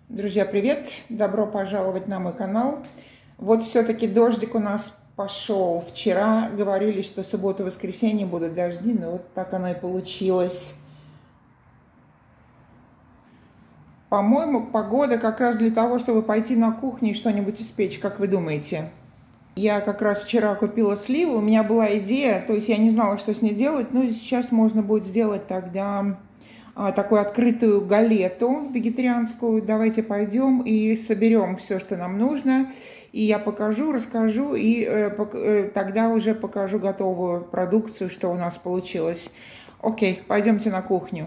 Друзья, привет! Добро пожаловать на мой канал. Вот все-таки дождик у нас пошел. Вчера говорили, что суббота, воскресенье будут дожди, но вот так оно и получилось. По-моему, погода как раз для того, чтобы пойти на кухню и что-нибудь испечь, как вы думаете? Я как раз вчера купила сливу, у меня была идея, то есть я не знала, что с ней делать, но сейчас можно будет сделать тогда такую открытую галету вегетарианскую. Давайте пойдем и соберем все, что нам нужно. И я покажу, расскажу, и тогда уже покажу готовую продукцию, что у нас получилось. Окей, пойдемте на кухню.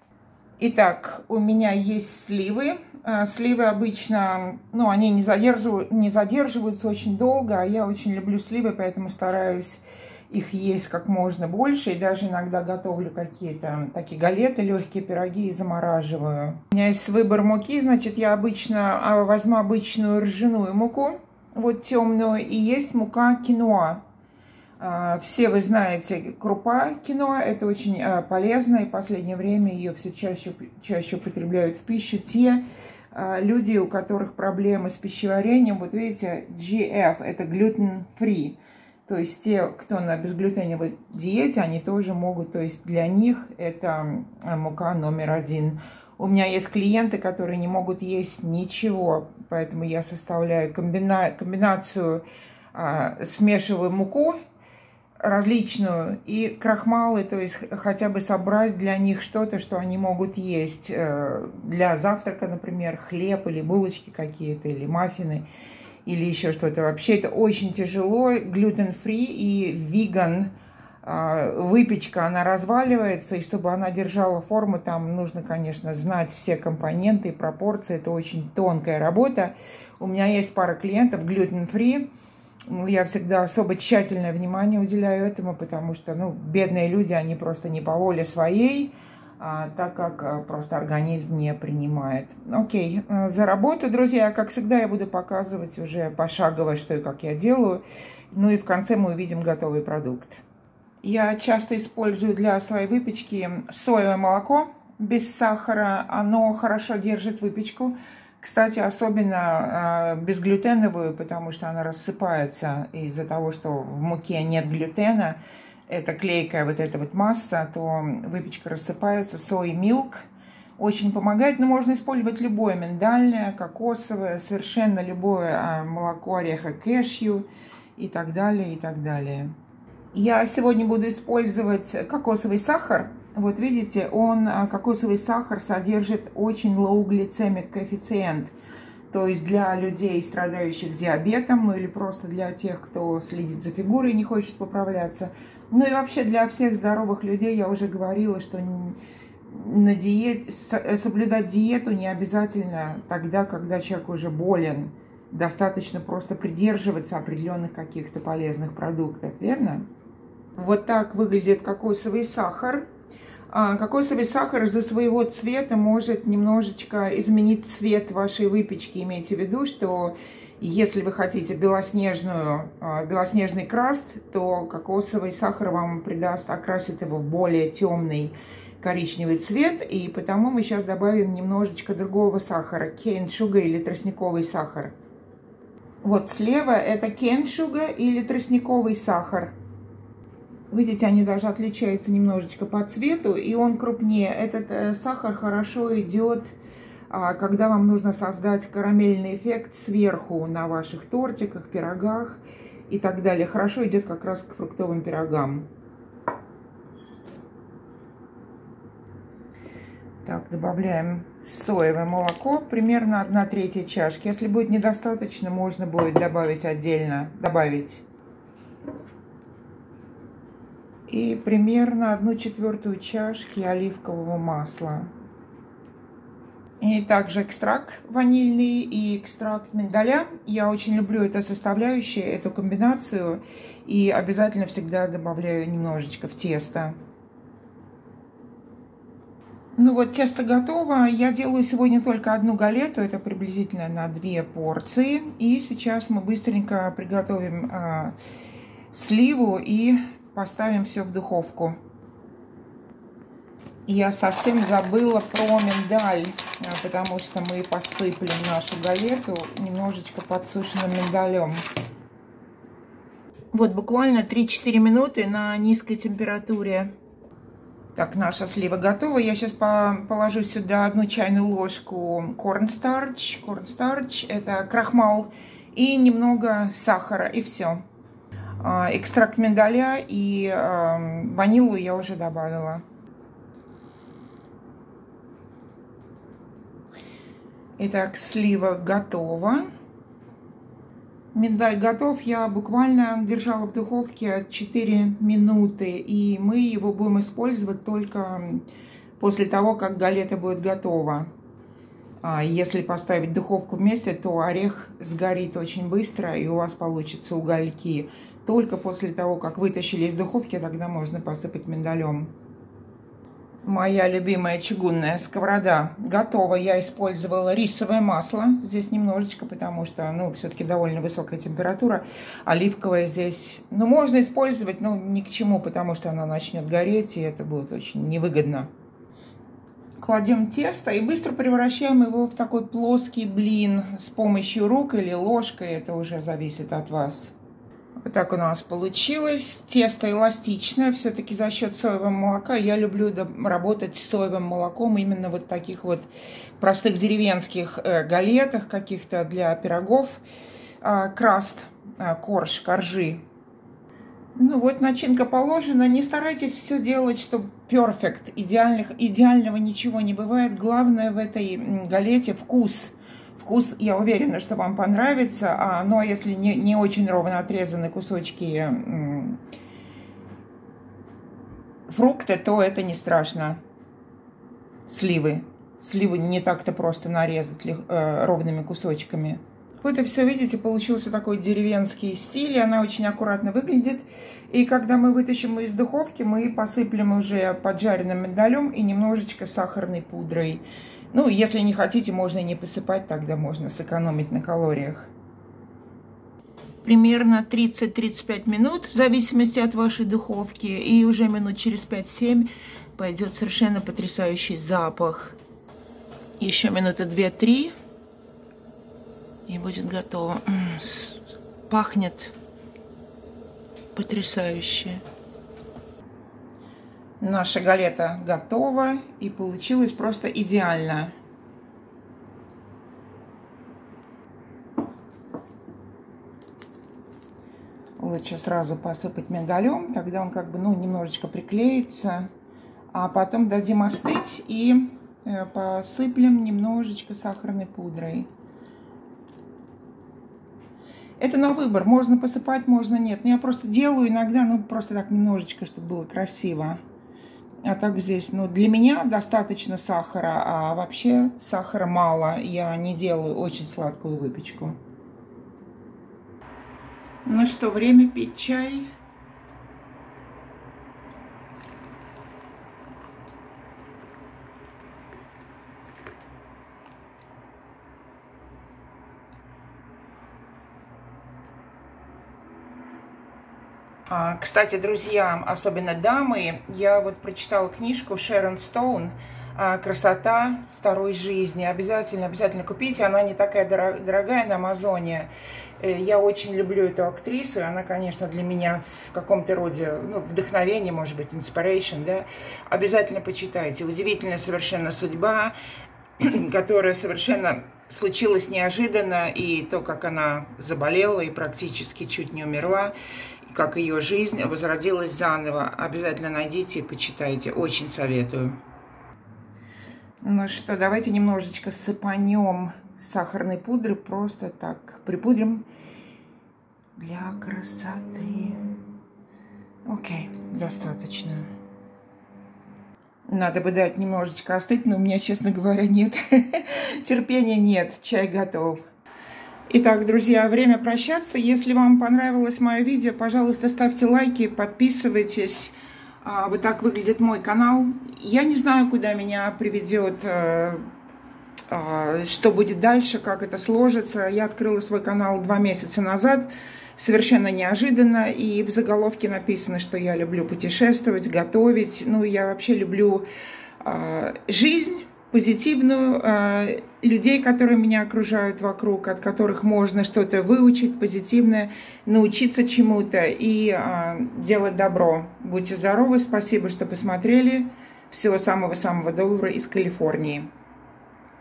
Итак, у меня есть сливы. Сливы обычно, они не задерживаются очень долго, а я очень люблю сливы, поэтому стараюсь их есть как можно больше. И даже иногда готовлю какие-то такие галеты, легкие пироги и замораживаю. У меня есть выбор муки, значит, я обычно возьму обычную ржаную муку, вот темную, и есть мука киноа. Все вы знаете, крупа киноа, это очень полезно, и в последнее время ее все чаще употребляют в пищу те люди, у которых проблемы с пищеварением. Вот видите, GF, это gluten-free, то есть те, кто на безглютеновой диете, они тоже могут, то есть для них это мука номер один. У меня есть клиенты, которые не могут есть ничего, поэтому я составляю комбинацию, смешиваю муку различную и крахмалы, то есть хотя бы собрать для них что-то, что они могут есть для завтрака, например, хлеб или булочки какие-то, или маффины, или еще что-то. Вообще это очень тяжело, глютен-фри и веган. Выпечка, она разваливается, и чтобы она держала форму, там нужно, конечно, знать все компоненты и пропорции. Это очень тонкая работа. У меня есть пара клиентов глютен-фри. Я всегда особо тщательное внимание уделяю этому, потому что, бедные люди, они просто не по воле своей, так как просто организм не принимает. Окей, за работу, друзья. Как всегда, я буду показывать уже пошагово, что и как я делаю. Ну и в конце мы увидим готовый продукт. Я часто использую для своей выпечки соевое молоко без сахара. Оно хорошо держит выпечку. Кстати, особенно безглютеновую, потому что она рассыпается из-за того, что в муке нет глютена. Это клейкая вот эта вот масса, то выпечка рассыпается. Soy milk очень помогает, но можно использовать любое: миндальное, кокосовое, совершенно любое молоко, ореха кешью и так далее, и так далее. Я сегодня буду использовать кокосовый сахар. Вот видите, кокосовый сахар содержит очень low glycemic коэффициент. То есть для людей, страдающих диабетом, или просто для тех, кто следит за фигурой и не хочет поправляться. Ну и вообще для всех здоровых людей я уже говорила, что соблюдать диету не обязательно тогда, когда человек уже болен. Достаточно просто придерживаться определенных каких-то полезных продуктов, верно? Вот так выглядит кокосовый сахар. Кокосовый сахар из-за своего цвета может немножечко изменить цвет вашей выпечки. Имейте в виду, что если вы хотите белоснежный краст, то кокосовый сахар вам окрасит его в более темный коричневый цвет. И потому мы сейчас добавим немножечко другого сахара, cane sugar или тростниковый сахар. Вот слева это cane sugar или тростниковый сахар. Видите, они даже отличаются немножечко по цвету, и он крупнее. Этот сахар хорошо идет, когда вам нужно создать карамельный эффект сверху на ваших тортиках, пирогах и так далее. Хорошо идет как раз к фруктовым пирогам. Так, добавляем соевое молоко, примерно 1/3 чашки. Если будет недостаточно, можно будет добавить отдельно, И примерно 1/4 чашки оливкового масла. И также экстракт ванильный и экстракт миндаля. Я очень люблю эту составляющую, эту комбинацию. И обязательно всегда добавляю немножечко в тесто. Ну вот, тесто готово. Я делаю сегодня только одну галету. Это приблизительно на 2 порции. И сейчас мы быстренько приготовим сливу и поставим все в духовку. Я совсем забыла про миндаль, потому что мы посыплем нашу галету немножечко подсушенным миндалем. Вот буквально 3-4 минуты на низкой температуре. Так, наша слива готова. Я сейчас положу сюда 1 чайную ложку cornstarch. Cornstarch – это крахмал. И немного сахара, и все. Экстракт миндаля и ванилу я уже добавила. Итак, слива готова. Миндаль готов. Я буквально держала в духовке 4 минуты. И мы его будем использовать только после того, как галета будет готова. Если поставить в духовку вместе, то орех сгорит очень быстро, и у вас получится угольки. Только после того, как вытащили из духовки, тогда можно посыпать миндалем. Моя любимая чугунная сковорода готова. Я использовала рисовое масло. Здесь немножечко, потому что, ну, все-таки довольно высокая температура. Оливковое здесь, ну, можно использовать, но ни к чему, потому что она начнет гореть, и это будет очень невыгодно. Кладем тесто и быстро превращаем его в такой плоский блин с помощью рук или ложкой. Это уже зависит от вас. Вот так у нас получилось. Тесто эластичное, все-таки за счет соевого молока. Я люблю работать с соевым молоком именно вот таких вот простых деревенских галетах, каких-то для пирогов. Краст, коржи. Ну вот, начинка положена. Не старайтесь все делать, чтобы перфект. Идеального ничего не бывает. Главное в этой галете вкус. Вкус, я уверена, что вам понравится. Ну а если не очень ровно отрезаны кусочки фрукта, то это не страшно. Сливы. Сливы не так-то просто нарезать ровными кусочками. Вот и все, видите, получился такой деревенский стиль, и она очень аккуратно выглядит. И когда мы вытащим из духовки, мы посыплем уже поджаренным миндалем и немножечко сахарной пудрой. Ну, если не хотите, можно и не посыпать, тогда можно сэкономить на калориях. Примерно 30-35 минут, в зависимости от вашей духовки, и уже минут через 5-7 пойдет совершенно потрясающий запах. Еще минуты 2-3. И будет готово. Пахнет потрясающе. Наша галета готова. И получилось просто идеально. Лучше сразу посыпать миндалем. Тогда он как бы, ну, немножечко приклеится. А потом дадим остыть и посыплем немножечко сахарной пудрой. Это на выбор. Можно посыпать, можно нет. Но я просто делаю иногда, ну, просто так немножечко, чтобы было красиво. А так здесь, ну, для меня достаточно сахара, а вообще сахара мало. Я не делаю очень сладкую выпечку. Ну что, время пить чай. Кстати, друзья, особенно дамы, я вот прочитала книжку Шерон Стоун «Красота второй жизни». Обязательно купите, она не такая дорогая на Амазоне. Я очень люблю эту актрису, она, конечно, для меня в каком-то роде, ну, вдохновение, может быть, inspiration, да. Обязательно почитайте. Удивительная совершенно судьба, которая совершенно случилась неожиданно, и то, как она заболела и практически чуть не умерла, как ее жизнь возродилась заново. Обязательно найдите и почитайте. Очень советую. Ну что, давайте немножечко сыпанем сахарной пудры. Просто так припудрим для красоты. Окей, достаточно. Надо бы дать немножечко остыть, но у меня, честно говоря, нет. Терпения нет. Чай готов. Итак, друзья, время прощаться. Если вам понравилось мое видео, пожалуйста, ставьте лайки, подписывайтесь. Вот так выглядит мой канал. Я не знаю, куда меня приведет, что будет дальше, как это сложится. Я открыла свой канал 2 месяца назад, совершенно неожиданно. И в заголовке написано, что я люблю путешествовать, готовить. Ну, я вообще люблю жизнь позитивную, людей, которые меня окружают вокруг, от которых можно что-то выучить позитивное, научиться чему-то и делать добро. Будьте здоровы, спасибо, что посмотрели. Всего самого-самого доброго из Калифорнии.